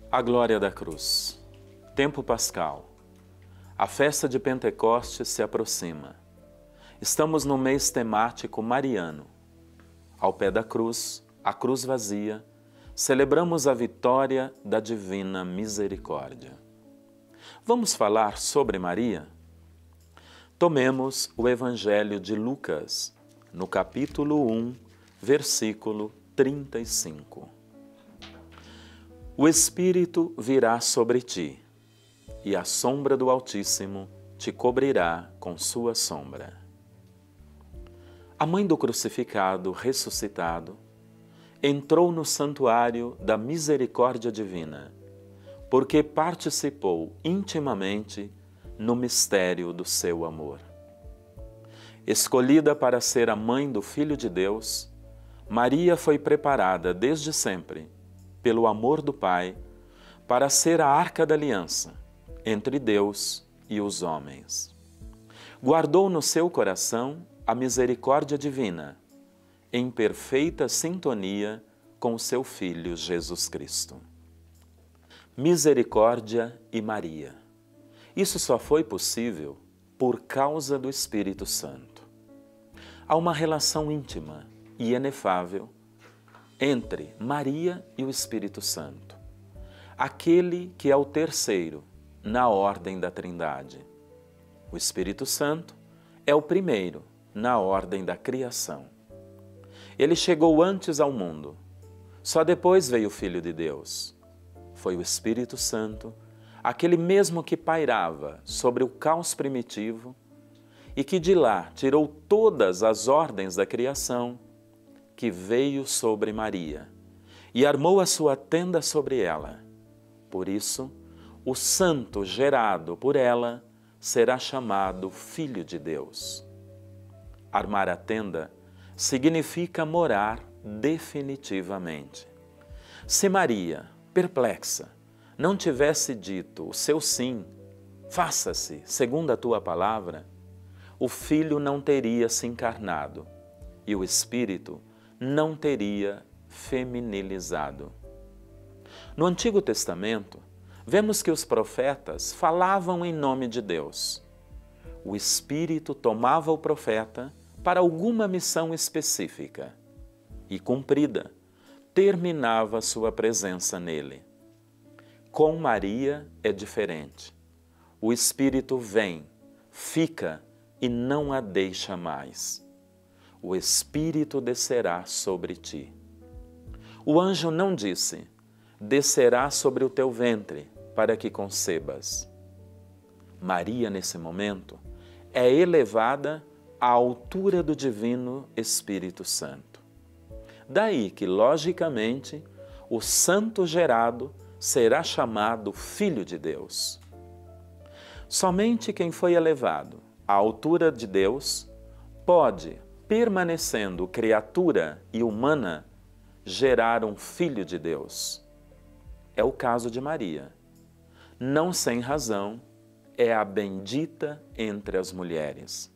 A glória da cruz. Tempo pascal. A festa de Pentecostes se aproxima. Estamos no mês temático mariano. Ao pé da cruz, a cruz vazia, celebramos a vitória da divina misericórdia. Vamos falar sobre Maria? Tomemos o Evangelho de Lucas, no capítulo 1, versículo 35. O Espírito virá sobre ti, e a sombra do Altíssimo te cobrirá com sua sombra. A mãe do crucificado ressuscitado entrou no santuário da misericórdia divina, porque participou intimamente no mistério do seu amor. Escolhida para ser a mãe do Filho de Deus, Maria foi preparada desde sempre, pelo amor do Pai, para ser a arca da aliança entre Deus e os homens. Guardou no seu coração a misericórdia divina, em perfeita sintonia com seu Filho Jesus Cristo. Misericórdia e Maria. Isso só foi possível por causa do Espírito Santo. Há uma relação íntima e inefável entre Maria e o Espírito Santo, aquele que é o terceiro na ordem da Trindade. O Espírito Santo é o primeiro na ordem da criação. Ele chegou antes ao mundo, só depois veio o Filho de Deus. Foi o Espírito Santo, aquele mesmo que pairava sobre o caos primitivo e que de lá tirou todas as ordens da criação, que veio sobre Maria e armou a sua tenda sobre ela. Por isso, o santo gerado por ela será chamado Filho de Deus. Armar a tenda significa morar definitivamente. Se Maria, perplexa, não tivesse dito o seu sim, faça-se segundo a tua palavra, o Filho não teria se encarnado e o Espírito não teria feminilizado. No Antigo Testamento, vemos que os profetas falavam em nome de Deus. O Espírito tomava o profeta para alguma missão específica e, cumprida, terminava sua presença nele. Com Maria é diferente. O Espírito vem, fica e não a deixa mais. O Espírito descerá sobre ti. O anjo não disse, descerá sobre o teu ventre para que concebas. Maria, nesse momento, é elevada à altura do Divino Espírito Santo. Daí que, logicamente, o santo gerado será chamado Filho de Deus. Somente quem foi elevado à altura de Deus pode, permanecendo criatura e humana, gerar um Filho de Deus. É o caso de Maria. Não sem razão, é a bendita entre as mulheres.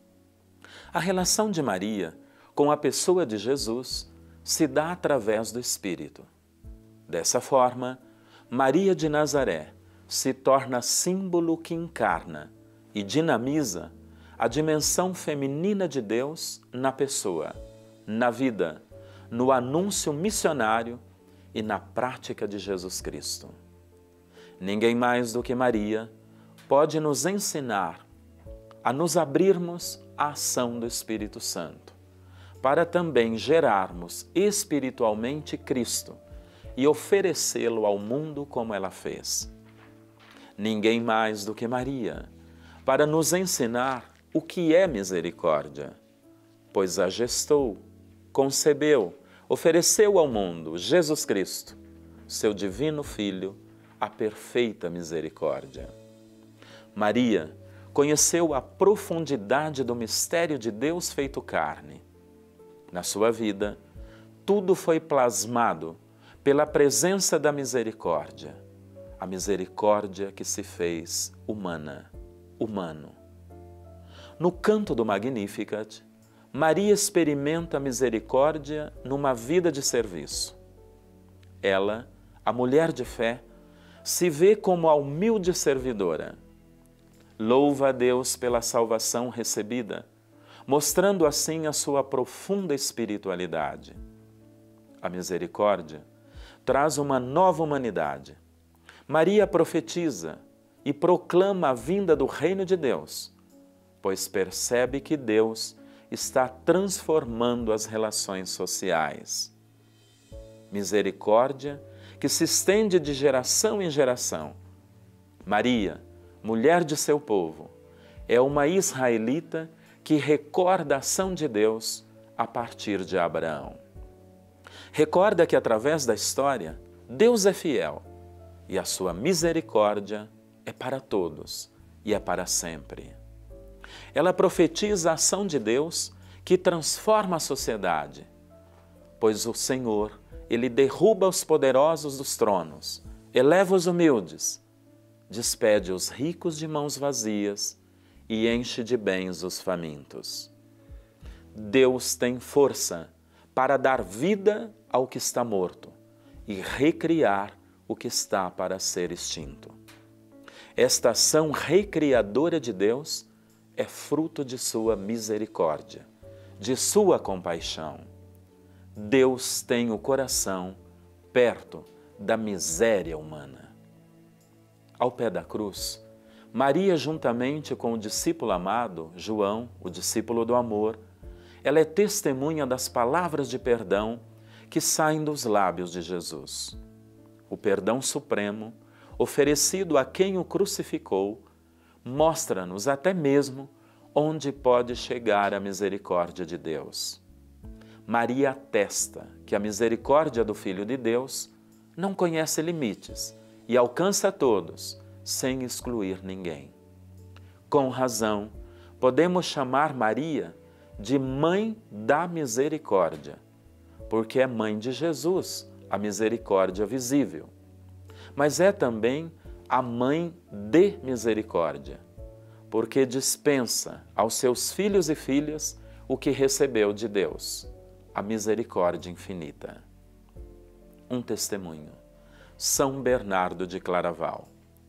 A relação de Maria com a pessoa de Jesus se dá através do Espírito. Dessa forma, Maria de Nazaré se torna símbolo que encarna e dinamiza a dimensão feminina de Deus na pessoa, na vida, no anúncio missionário e na prática de Jesus Cristo. Ninguém mais do que Maria pode nos ensinar a nos abrirmos à ação do Espírito Santo, para também gerarmos espiritualmente Cristo e oferecê-lo ao mundo como ela fez. Ninguém mais do que Maria para nos ensinar o que é misericórdia, pois a gestou, concebeu, ofereceu ao mundo Jesus Cristo, seu divino Filho, a perfeita misericórdia. Maria conheceu a profundidade do mistério de Deus feito carne. Na sua vida, tudo foi plasmado pela presença da misericórdia, a misericórdia que se fez humana, humano. No canto do Magnificat, Maria experimenta a misericórdia numa vida de serviço. Ela, a mulher de fé, se vê como a humilde servidora. Louva a Deus pela salvação recebida, mostrando assim a sua profunda espiritualidade. A misericórdia traz uma nova humanidade. Maria profetiza e proclama a vinda do reino de Deus, pois percebe que Deus está transformando as relações sociais. Misericórdia que se estende de geração em geração. Maria, mulher de seu povo, é uma israelita que recorda a ação de Deus a partir de Abraão. Recorda que através da história, Deus é fiel e a sua misericórdia é para todos e é para sempre. Ela profetiza a ação de Deus que transforma a sociedade, pois o Senhor, Ele derruba os poderosos dos tronos, eleva os humildes, despede os ricos de mãos vazias e enche de bens os famintos. Deus tem força para dar vida ao que está morto e recriar o que está para ser extinto. Esta ação recriadora de Deus é fruto de sua misericórdia, de sua compaixão. Deus tem o coração perto da miséria humana. Ao pé da cruz, Maria, juntamente com o discípulo amado, João, o discípulo do amor, ela é testemunha das palavras de perdão que saem dos lábios de Jesus. O perdão supremo, oferecido a quem o crucificou, mostra-nos até mesmo onde pode chegar a misericórdia de Deus. Maria atesta que a misericórdia do Filho de Deus não conhece limites e alcança todos, sem excluir ninguém. Com razão, podemos chamar Maria de Mãe da Misericórdia, porque é mãe de Jesus, a misericórdia visível. Mas é também a mãe de misericórdia, porque dispensa aos seus filhos e filhas o que recebeu de Deus, a misericórdia infinita. Um testemunho. São Bernardo de Claraval.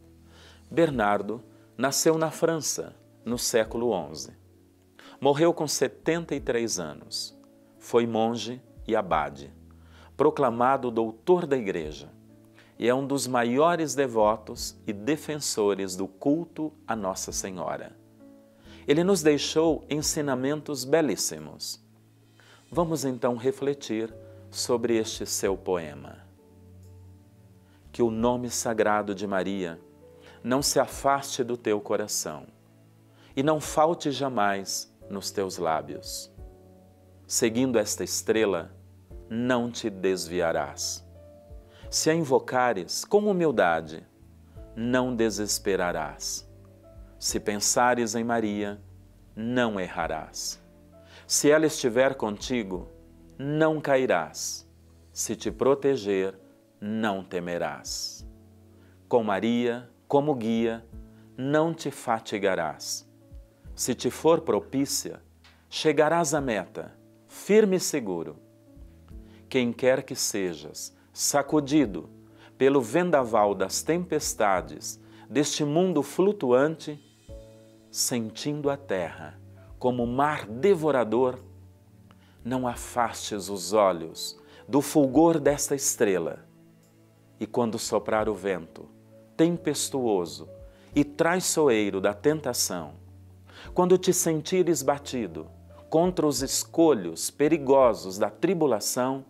Bernardo nasceu na França, no século XI. Morreu com 73 anos. Foi monge e abade, proclamado doutor da Igreja, e é um dos maiores devotos e defensores do culto a Nossa Senhora. Ele nos deixou ensinamentos belíssimos. Vamos então refletir sobre este seu poema. Que o nome sagrado de Maria não se afaste do teu coração e não falte jamais nos teus lábios. Seguindo esta estrela, não te desviarás. Se a invocares com humildade, não desesperarás. Se pensares em Maria, não errarás. Se ela estiver contigo, não cairás. Se te proteger, não temerás. Com Maria, como guia, não te fatigarás. Se te for propícia, chegarás à meta, firme e seguro. Quem quer que sejas, sacudido pelo vendaval das tempestades deste mundo flutuante, sentindo a terra como mar devorador, não afastes os olhos do fulgor desta estrela. E quando soprar o vento tempestuoso e traiçoeiro da tentação, quando te sentires batido contra os escolhos perigosos da tribulação,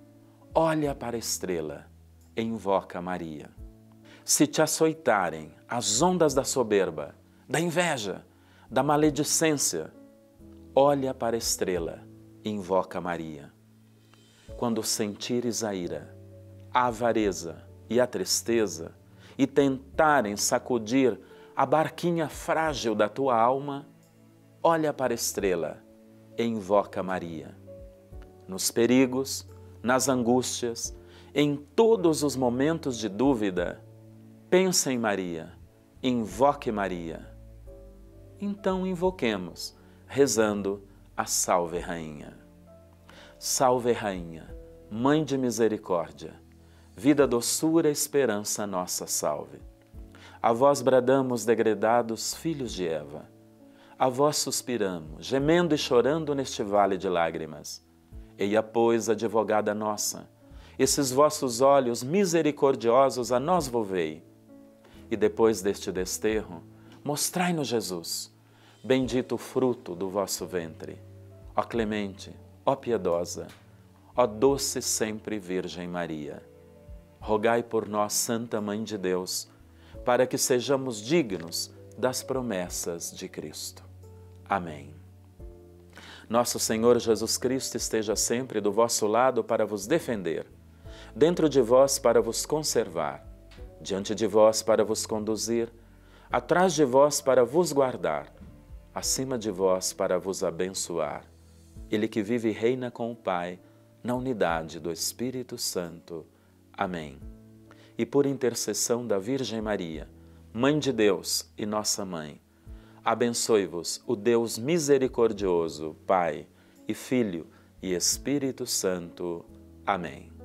olha para a estrela e invoca Maria. Se te açoitarem as ondas da soberba, da inveja, da maledicência, olha para a estrela e invoca Maria. Quando sentires a ira, a avareza e a tristeza e tentarem sacudir a barquinha frágil da tua alma, olha para a estrela e invoca Maria. Nos perigos, nas angústias, em todos os momentos de dúvida, pensa em Maria, invoque Maria. Então invoquemos, rezando a Salve Rainha. Salve Rainha, Mãe de Misericórdia, vida, doçura, esperança, nossa salve. A vós bradamos, degredados filhos de Eva. A vós suspiramos, gemendo e chorando neste vale de lágrimas. Eia, pois, advogada nossa, esses vossos olhos misericordiosos a nós volvei. E depois deste desterro, mostrai-nos Jesus, bendito o fruto do vosso ventre. Ó clemente, ó piedosa, ó doce sempre Virgem Maria. Rogai por nós, Santa Mãe de Deus, para que sejamos dignos das promessas de Cristo. Amém. Nosso Senhor Jesus Cristo esteja sempre do vosso lado para vos defender, dentro de vós para vos conservar, diante de vós para vos conduzir, atrás de vós para vos guardar, acima de vós para vos abençoar. Ele que vive e reina com o Pai, na unidade do Espírito Santo. Amém. E por intercessão da Virgem Maria, Mãe de Deus e nossa Mãe, abençoe-vos o Deus misericordioso, Pai e Filho e Espírito Santo. Amém.